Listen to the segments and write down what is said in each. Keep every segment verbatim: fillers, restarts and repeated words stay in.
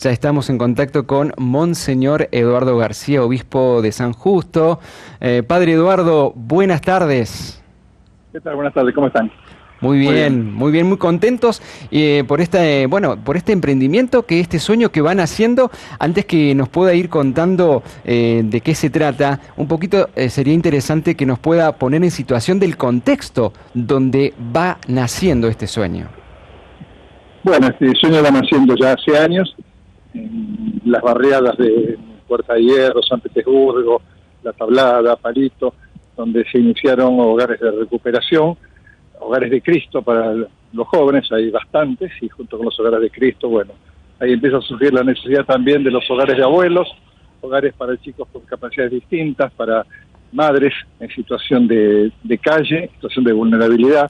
Ya estamos en contacto con Monseñor Eduardo García, obispo de San Justo. Eh, Padre Eduardo, buenas tardes. ¿Qué tal? Buenas tardes, ¿cómo están? Muy bien, muy bien, muy, bien, muy contentos eh, por este, bueno, por este emprendimiento, que este sueño que van haciendo. Antes que nos pueda ir contando eh, de qué se trata, un poquito eh, sería interesante que nos pueda poner en situación del contexto donde va naciendo este sueño. Bueno, este sueño va naciendo ya hace años, en las barriadas de Puerta de Hierro, San Petersburgo, La Tablada, Palito, donde se iniciaron hogares de recuperación, hogares de Cristo para los jóvenes, hay bastantes, y junto con los hogares de Cristo, bueno, ahí empieza a surgir la necesidad también de los hogares de abuelos, hogares para chicos con capacidades distintas, para madres en situación de, de calle, situación de vulnerabilidad.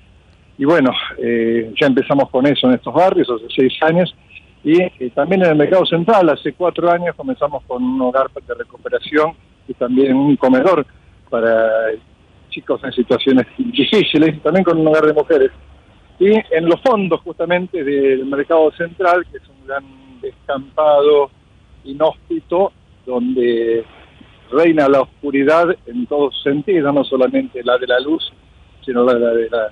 Y bueno, eh, ya empezamos con eso en estos barrios hace seis años, y eh, también en el Mercado Central, hace cuatro años comenzamos con un hogar de recuperación y también un comedor para chicos en situaciones difíciles, también con un hogar de mujeres. Y en los fondos justamente del Mercado Central, que es un gran descampado inhóspito, donde reina la oscuridad en todos sentidos, no solamente la de la luz, sino la de la,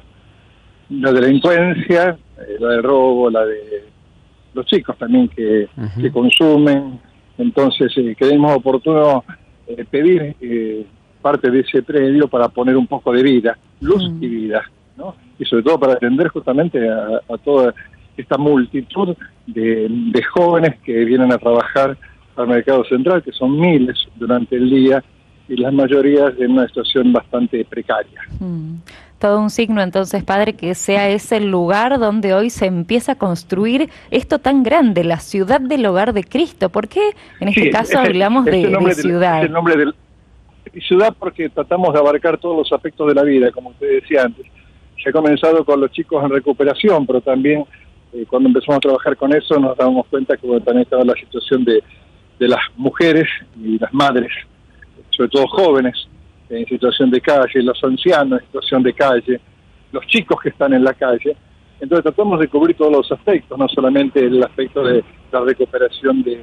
la delincuencia, eh, la del robo, la de los chicos también que, uh-huh. que consumen. Entonces eh, creemos oportuno eh, pedir eh, parte de ese predio para poner un poco de vida, luz mm. y vida, ¿no? Y sobre todo para atender justamente a, a toda esta multitud de, de jóvenes que vienen a trabajar al Mercado Central, que son miles durante el día, y las mayorías en una situación bastante precaria. Mm. Todo un signo entonces, Padre, que sea ese el lugar donde hoy se empieza a construir esto tan grande, la ciudad del hogar de Cristo. ¿Por qué en este sí, caso es, hablamos es de, de ciudad? Del, es el nombre del ciudad porque tratamos de abarcar todos los aspectos de la vida, como usted decía antes. Se ha comenzado con los chicos en recuperación, pero también eh, cuando empezamos a trabajar con eso nos damos cuenta que bueno, también estaba la situación de, de las mujeres y las madres, sobre todo jóvenes, en situación de calle, los ancianos en situación de calle, los chicos que están en la calle. Entonces tratamos de cubrir todos los aspectos, no solamente el aspecto de la recuperación de,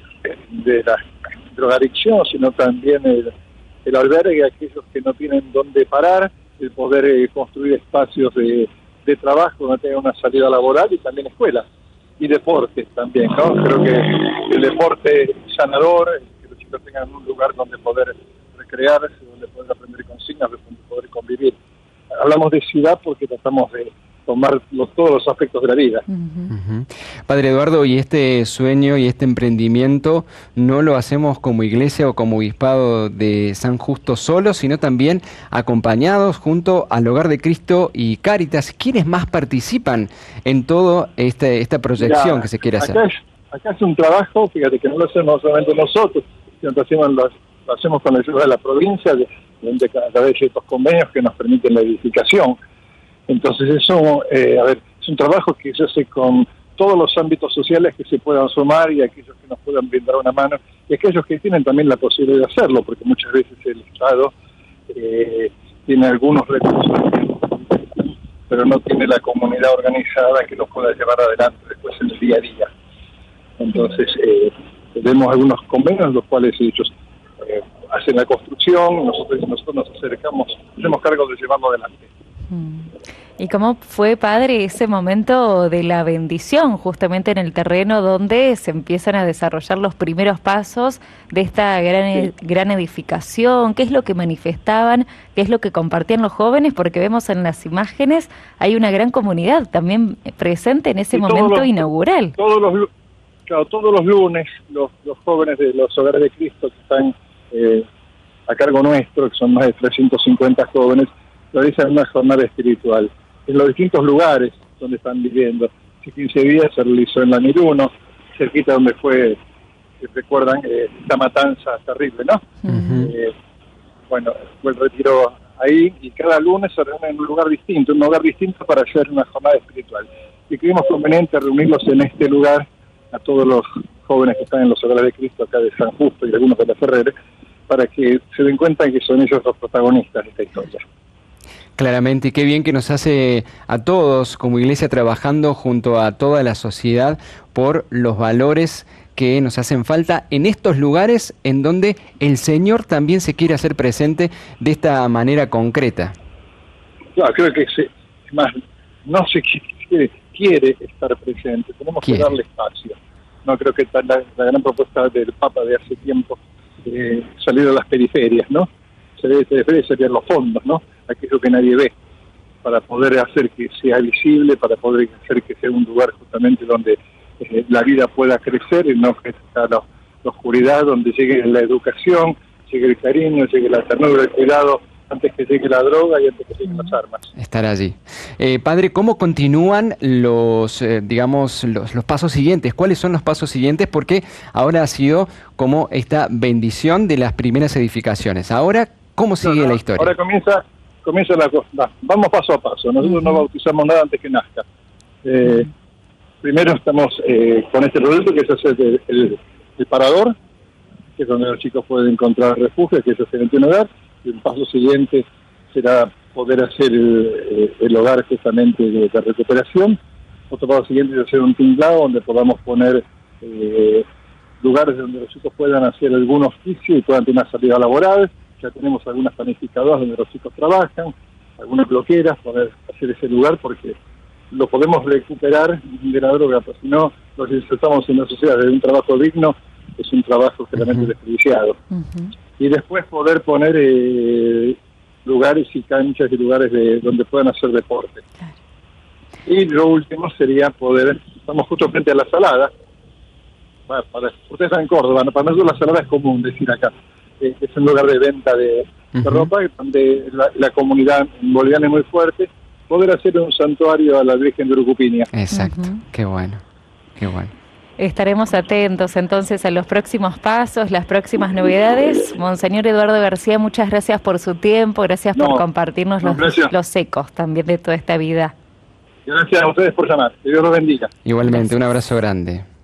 de la drogadicción, sino también el, el albergue a aquellos que no tienen dónde parar, el poder eh, construir espacios de, de trabajo donde tengan una salida laboral y también escuelas y deporte también, ¿no? Creo que el deporte sanador, que los chicos tengan un lugar donde poder recrearse, donde poder aprender consignas, donde poder convivir. Hablamos de ciudad porque tratamos de tomar los, todos los aspectos de la vida. Uh-huh. Uh-huh. Padre Eduardo, y este sueño y este emprendimiento no lo hacemos como iglesia o como obispado de San Justo solo, sino también acompañados junto al Hogar de Cristo y Cáritas. ¿Quiénes más participan en toda este, esta proyección ya, que se quiere hacer? Acá es, acá es un trabajo, fíjate que no lo hacemos solamente nosotros, sino que hacemos los, lo hacemos con la ayuda de la provincia, de, de, a través de estos convenios que nos permiten la edificación. Entonces eso, eh, a ver, es un trabajo que se hace con todos los ámbitos sociales que se puedan sumar y aquellos que nos puedan brindar una mano y aquellos que tienen también la posibilidad de hacerlo, porque muchas veces el Estado eh, tiene algunos recursos, pero no tiene la comunidad organizada que los pueda llevar adelante después en el día a día. Entonces, eh, tenemos algunos convenios, los cuales ellos eh, hacen la construcción, nosotros, nosotros nos acercamos, hacemos cargo de llevarlo adelante. ¿Y cómo fue, Padre, ese momento de la bendición justamente en el terreno donde se empiezan a desarrollar los primeros pasos de esta gran, sí. gran edificación? ¿Qué es lo que manifestaban? ¿Qué es lo que compartían los jóvenes? Porque vemos en las imágenes, hay una gran comunidad también presente en ese sí, momento todos los, inaugural. Todos los, claro, todos los lunes los, los jóvenes de los Hogares de Cristo que están eh, a cargo nuestro, que son más de trescientos cincuenta jóvenes, realizan una jornada espiritual en los distintos lugares donde están viviendo. Hace quince días se realizó en la Miruno, cerquita donde fue, si recuerdan, eh, esta matanza terrible, ¿no? Uh-huh. Eh, bueno, fue el retiro ahí y cada lunes se reúnen en un lugar distinto, un lugar distinto para hacer una jornada espiritual. Y creímos conveniente reunirlos en este lugar a todos los jóvenes que están en los Hogares de Cristo acá de San Justo y algunos de la Ferrer, para que se den cuenta que son ellos los protagonistas de esta historia. Claramente, y qué bien que nos hace a todos como iglesia trabajando junto a toda la sociedad por los valores que nos hacen falta en estos lugares en donde el Señor también se quiere hacer presente de esta manera concreta. Claro, creo que se, más no se quiere, quiere estar presente, tenemos quiere. que darle espacio. No creo que la, la gran propuesta del Papa de hace tiempo, eh, salir a las periferias, ¿no? Se debe, se debe serían los fondos, ¿no? Aquello que nadie ve, para poder hacer que sea visible, para poder hacer que sea un lugar justamente donde eh, la vida pueda crecer y no que está la, la oscuridad, donde llegue la educación, llegue el cariño, llegue la ternura, el cuidado, antes que llegue la droga y antes que lleguen las armas. Estar allí. Eh, padre, ¿cómo continúan los, eh, digamos, los, los pasos siguientes? ¿Cuáles son los pasos siguientes? Porque ahora ha sido como esta bendición de las primeras edificaciones. Ahora, ¿cómo sigue no, no, la historia? Ahora comienza, comienza la cosa. Vamos paso a paso. Nosotros uh-huh. no bautizamos nada antes que nazca. Eh, uh-huh. Primero estamos eh, con este proyecto que es hacer el, el, el parador, que es donde los chicos pueden encontrar refugio, que es excelente un hogar. El paso siguiente será poder hacer el, el hogar justamente de, de recuperación. Otro paso siguiente es hacer un tinglado donde podamos poner eh, lugares donde los chicos puedan hacer algún oficio y puedan tener una salida laboral. Ya tenemos algunas planificadoras donde los chicos trabajan, algunas bloqueras, poder hacer ese lugar porque lo podemos recuperar de la droga, pues si no, los insertamos en la sociedad de un trabajo digno, es un trabajo claramente uh-huh. desperdiciado. Uh-huh. Y después poder poner eh, lugares y canchas y lugares de donde puedan hacer deporte. Claro. Y lo último sería poder, estamos justo frente a la Salada, para, para, ustedes están en Córdoba, ¿no? Para nosotros la Salada es común decir acá, eh, es un lugar de venta de, uh-huh. de ropa, donde la, la comunidad boliviana es muy fuerte, poder hacer un santuario a la Virgen de Urucupiña. Exacto, uh-huh. qué bueno, qué bueno. Estaremos atentos entonces a los próximos pasos, las próximas novedades. Monseñor Eduardo García, muchas gracias por su tiempo, gracias no, por compartirnos no, los, los ecos también de toda esta vida. Gracias a ustedes por llamar, que Dios los bendiga. Igualmente, gracias. Un abrazo grande.